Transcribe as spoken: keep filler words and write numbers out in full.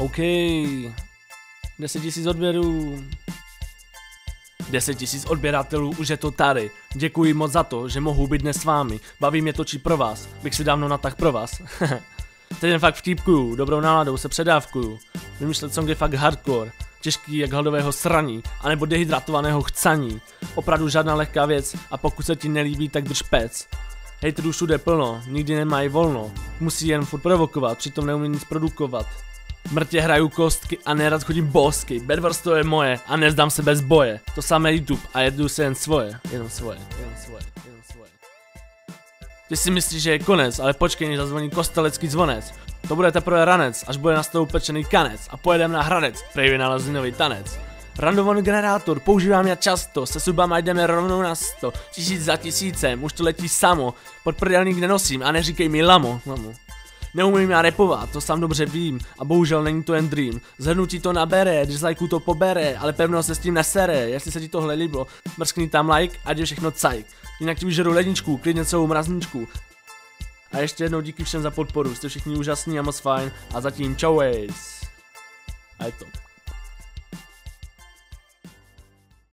OK. deset tisíc odběrů. deset tisíc odběratelů, už je to tady. Děkuji moc za to, že mohu být dnes s vámi. Baví mě točit pro vás. Bych si dávno natáhl pro vás. Teď jen fakt vtípkuju, dobrou náladou se předávkuju. Vymýšlet songy fakt hardcore. Těžký jak hladového sraní, anebo dehydratovaného chcaní. Opravdu žádná lehká věc a pokud se ti nelíbí, tak drž pec. Hejterů všude plno, nikdy nemají volno. Musí jen furt provokovat, přitom neumí nic produkovat. Mrtě hraju kostky a nerad chodím bosky. Bedwars to je moje a nezdám se bez boje. To samé YouTube a jedu se jen svoje. Jenom svoje, jenom svoje, jenom svoje. Ty si myslíš, že je konec, ale počkej, než zazvoní kostelecký zvonec. To bude teprve ranec, až bude na stolu pečený kanec a pojedem na Hradec, prej vynalezli nový tanec. Random generátor, používám já často, se subama jdeme rovnou na sto, tisíc za tisícem, už to letí samo, pod prdelník nenosím a neříkej mi lamo, lamo. Neumím já repovat, to sám dobře vím, a bohužel není to jen dream. Zhrnutí to nabere, dislikeů to pobere, ale pevno se s tím nesere, jestli se ti tohle líbilo, mrskni tam like, ať je všechno cajk. Jinak ti vyžeru ledničku, klidně celou mrazničku. A ještě jednou díky všem za podporu, jste všichni úžasní a moc fajn, a zatím čau. A je to.